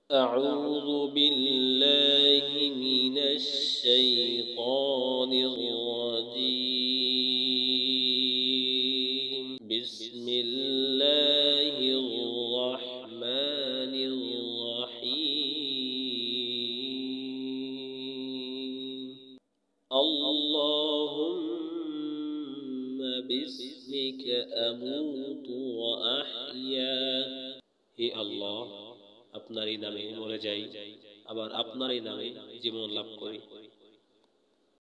أعوذ بالله من الشيطان الرجيم بسم الله الرحمن الرحيم اللهم باسمك أموت وأحيا হে আল্লাহ, আপনারই নামে মরে যাই, আবার আপনারই নামে জীবন লাভ করি।